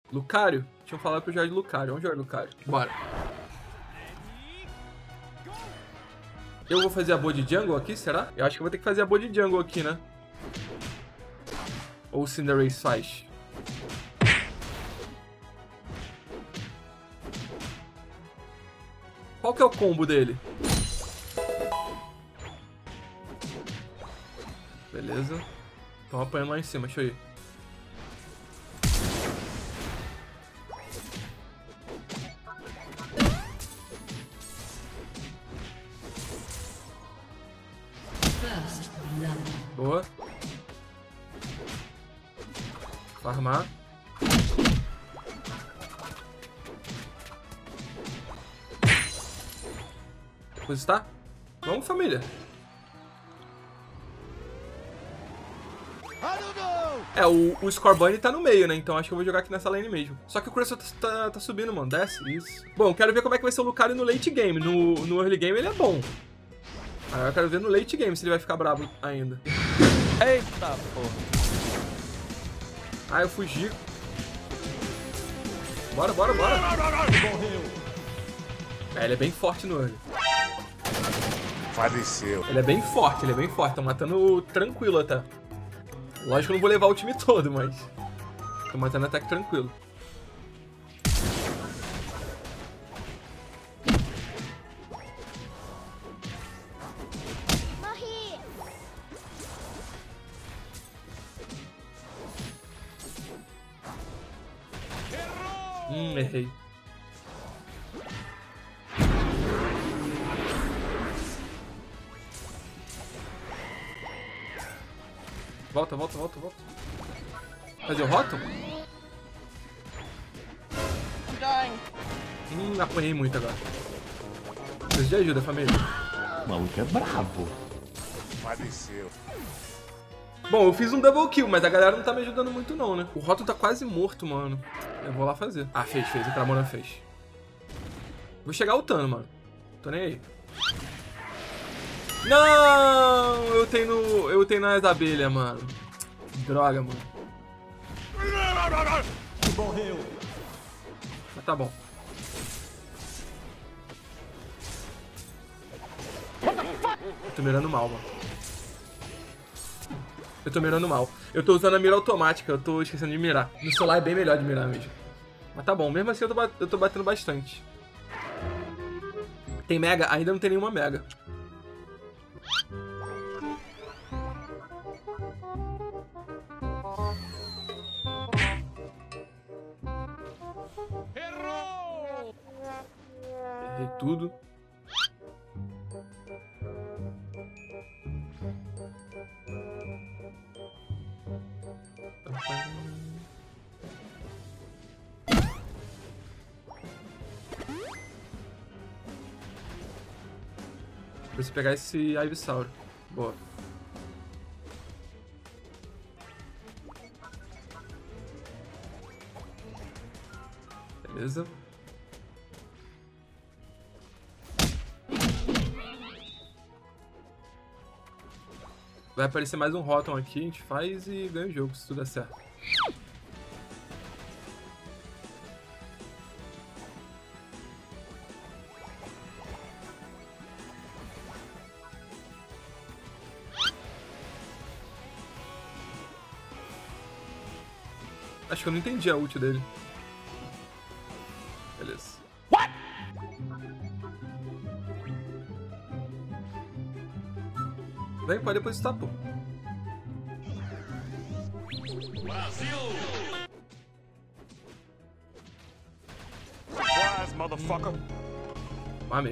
Lucario? Tinham falado pra eu jogar de Lucario. Vamos jogar de Lucario. Bora. Eu vou fazer a boa de jungle aqui, será? Eu acho que eu vou ter que fazer a boa de jungle aqui, né? Ou o Cinderace faz. Qual que é o combo dele? Beleza. Estão apanhando lá em cima, deixa eu ir. Boa. Farmar. Pois está? Vamos, família. É, o Scorbunny tá no meio, né? Então acho que eu vou jogar aqui nessa lane mesmo. Só que o Crystal tá subindo, mano. Desce, isso. Bom, quero ver como é que vai ser o Lucario no late game. No early game ele é bom. Aí eu quero ver no late game se ele vai ficar brabo ainda. Eita, porra. Ah, eu fugi. Bora, bora, bora. É, ele é bem forte no early. Faleceu. Ele é bem forte, ele é bem forte. Tô matando tranquilo até. Lógico que eu não vou levar o time todo, mas... tô matando até que tranquilo. Errei. Volta, volta, volta, volta. Fazer o Rotom? Apanhei muito agora. Preciso de ajuda, família. O maluco é brabo. Faleceu. Bom, eu fiz um double kill, mas a galera não tá me ajudando muito não, né? O Rotom tá quase morto, mano. Eu vou lá fazer. Ah, fez. O Cramorant fez. Vou chegar ultando, mano. Tô nem aí. Não! Eu tenho nas abelhas, mano. Droga, mano. Morreu. Mas tá bom. Eu tô mirando mal, mano. Eu tô mirando mal. Eu tô usando a mira automática, eu tô esquecendo de mirar. No celular é bem melhor de mirar mesmo. Mas tá bom, mesmo assim eu tô batendo bastante. Tem mega? Ainda não tem nenhuma mega. Errei tudo. Preciso pegar esse Ivysaur. Boa. Beleza. Vai aparecer mais um Rotom aqui, a gente faz e ganha o jogo, se tudo der certo. Acho que eu não entendi a ult dele. Beleza. What? Vem, pode depositar, pô. Brasil! Surprise, motherfucker! Mamei.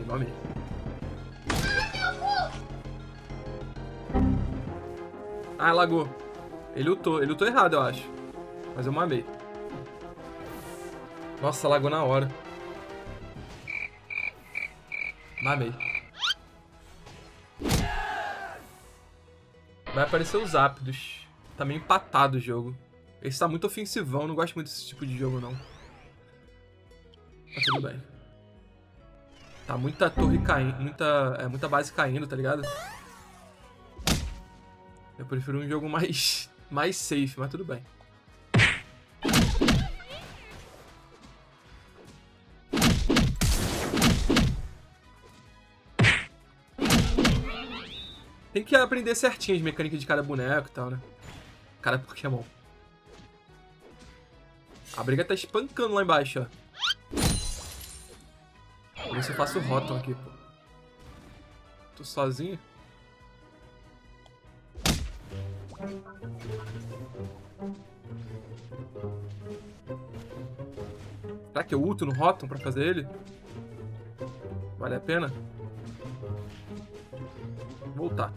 Ah, lagou. Ele lutou errado, eu acho. Mas eu mamei. Nossa, lagou na hora. Mamei. Vai aparecer os ápidos. Tá meio empatado o jogo. Esse tá muito ofensivão, não gosto muito desse tipo de jogo, não. Mas tudo bem. Tá muita torre caindo, muita base caindo, tá ligado? Eu prefiro um jogo mais safe, mas tudo bem. Tem que aprender certinho as mecânicas de cada boneco e tal, né? Cada Pokémon. A briga tá espancando lá embaixo, ó. Vou ver se eu faço o Rotom aqui, pô. Tô sozinho. Será que eu ulto no Rotom pra fazer ele? Vale a pena? Vou voltar.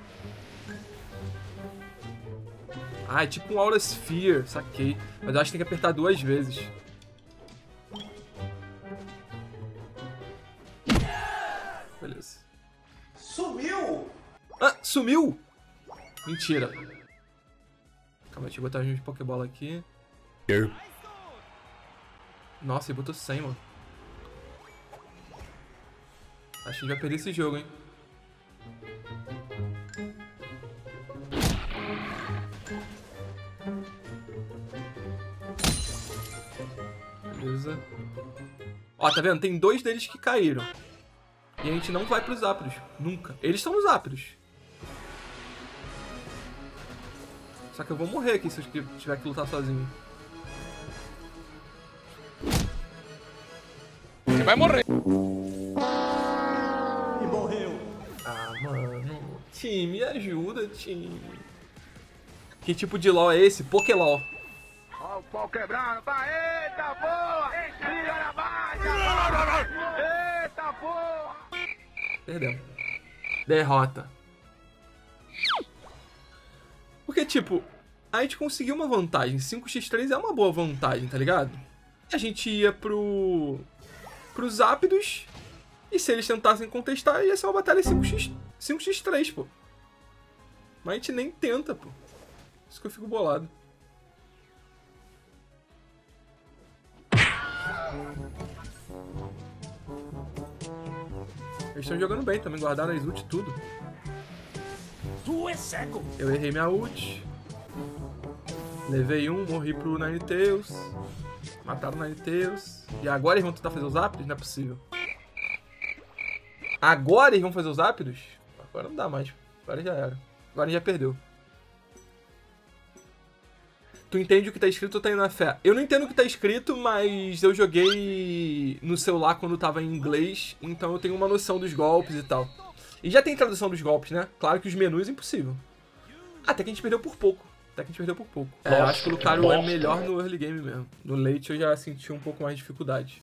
Ah, é tipo um Aura Sphere, saquei. Mas eu acho que tem que apertar 2 vezes. Beleza. Sumiu! Ah, sumiu! Mentira. Calma, deixa eu botar uns Pokébola aqui. Nossa, ele botou 100, mano. Acho que a gente vai perder esse jogo, hein. Beleza. Ó, tá vendo? Tem 2 deles que caíram. E a gente não vai pros Zapdos. Nunca. Eles estão nos Zapdos. Só que eu vou morrer aqui se eu tiver que lutar sozinho. Você vai morrer. E morreu. Ah, mano. Time, me ajuda, time. Que tipo de LoL é esse? Pokélol. Ó o pau quebrando. Eita porra! Liga na baixa! Eita porra! Perdemos. Derrota. Porque, tipo, a gente conseguiu uma vantagem. 5x3 é uma boa vantagem, tá ligado? A gente ia pros Zapdos. E se eles tentassem contestar, ia ser uma batalha 5x3, pô. Mas a gente nem tenta, pô. Isso que eu fico bolado. Eles estão jogando bem também, guardaram as ult e tudo. Tu é cego! Eu errei minha ult. Levei um, morri pro Ninetales. Mataram o Ninetales. E agora eles vão tentar fazer os Zapdos? Não é possível. Agora eles vão fazer os Zapdos? Agora não dá mais. Agora já era. Agora já perdeu. Tu entende o que tá escrito ou tá indo na fé? Eu não entendo o que tá escrito, mas eu joguei no celular quando tava em inglês, então eu tenho uma noção dos golpes e tal. E já tem tradução dos golpes, né? Claro que os menus é impossível. Até que a gente perdeu por pouco. É, eu acho que o Lucario é melhor no early game mesmo. No late eu já senti um pouco mais de dificuldade.